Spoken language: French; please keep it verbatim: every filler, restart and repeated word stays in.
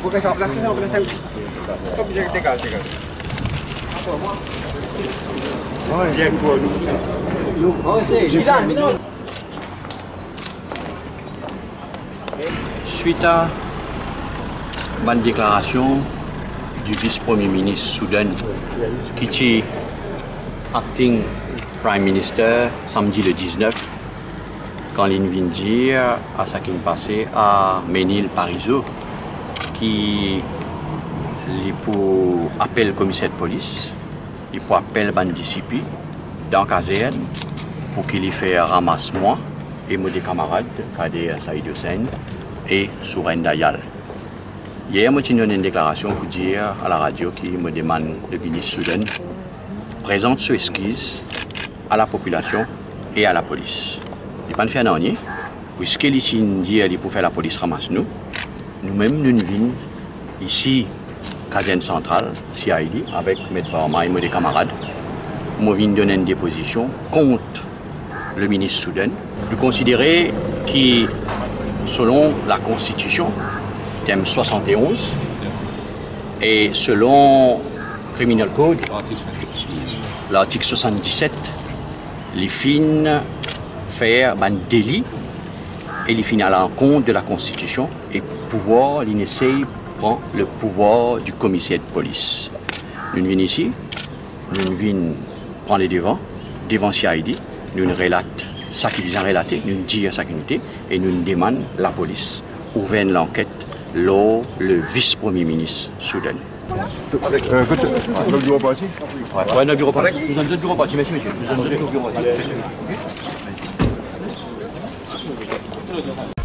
Bukan shop belakang, shop belakang. Kau bisa tegal, tegal. Oh, dia gua dulu. Oh, c'est Gilan, minum. Suite à une déclaration du vice-premier ministre Soudan, qui est acting Prime Minister samedi le dix-neuf, quand il vient dire à ce qui est passé à Ménil Parizeau, qui est pour appeler le commissaire de police, il pour appeler ban discipline dans K Z N pour qu'il y fait ramasse-moi et mes camarades, Kader Saïd Hussein et Souren Dayal. Hier, je donné une déclaration pour dire à la radio qui me demande le ministre Soudan présente ses excuses à la population et à la police. Il n'y a pas de faire rien, puisqu'il dit qu'il pour faire la police ramasse nous. Nous-mêmes, nous venons ici, Kazen Central, C I D, avec M. Barma et mes camarades. Nous venons donner une déposition contre le ministre Soudan. Nous considérons que, selon la Constitution, thème soixante et onze, et selon le Criminal Code, l'article soixante-dix-sept, les fins faire un délit et les fins à l'encontre de la Constitution et pouvoir, l'I N E prend le pouvoir du commissaire de police. Nous venons ici, nous venons prendre les devants, devant C I D, nous relatons ce qu'ils ont relaté, nous disons sa unité et nous demandons la police ouvrir l'enquête lors le vice-premier ministre Soudan. Euh, notre bureau parti. Oui, notre bureau parti. Nous avons notre bureau parti, merci monsieur. Nous avons notre bureau parti.